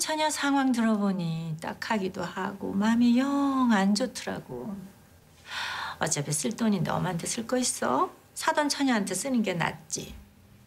처녀 상황 들어보니 딱하기도 하고 마음이 영 안 좋더라고. 어차피 쓸 돈이 너한테 쓸 거 있어? 사돈 처녀한테 쓰는 게 낫지.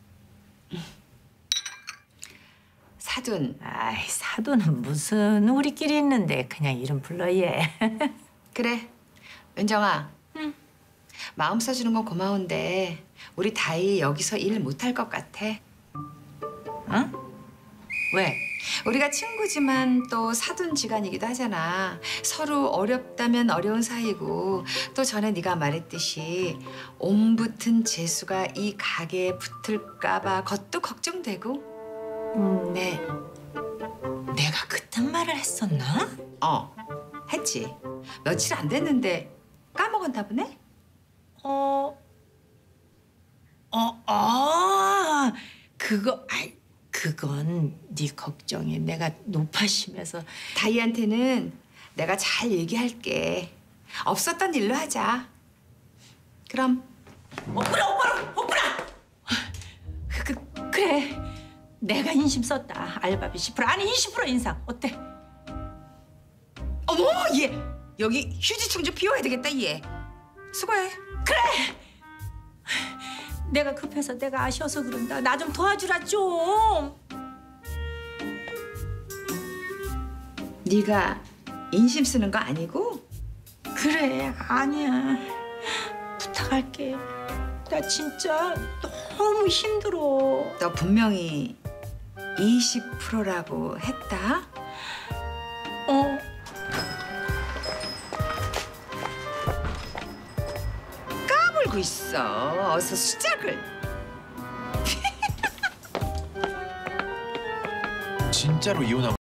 사돈. 아이, 사돈은 무슨 우리끼리 있는데 그냥 이름 불러 얘. 그래. 은정아. 응. 마음 써주는 건 고마운데 우리 다이 여기서 일 못할 것 같아. 응? 왜? 우리가 친구지만 또 사돈지간이기도 하잖아. 서로 어렵다면 어려운 사이고 또 전에 네가 말했듯이 옴 붙은 재수가 이 가게에 붙을까 봐 그것도 걱정되고. 네. 내가 그딴 말을 했었나? 했지. 며칠 안 됐는데 까먹었나 보네? 그건 네 걱정에 내가 높아심에서. 다이한테는 내가 잘 얘기할게. 없었던 일로 하자. 그럼. 오빠라! 그래. 내가 인심 썼다. 알바비 10% 아니 20% 인상. 어때? 어머, 얘 여기 휴지통 좀 비워야 되겠다, 얘. 수고해. 그래! 내가 급해서 내가 아쉬워서 그런다. 나 좀 도와주라 좀. 네가 인심 쓰는 거 아니고? 그래, 아니야. 부탁할게. 나 진짜 너무 힘들어. 너 분명히 20%라고 했다? 까불고 있어. 어서 수작을. 진짜로 이혼하고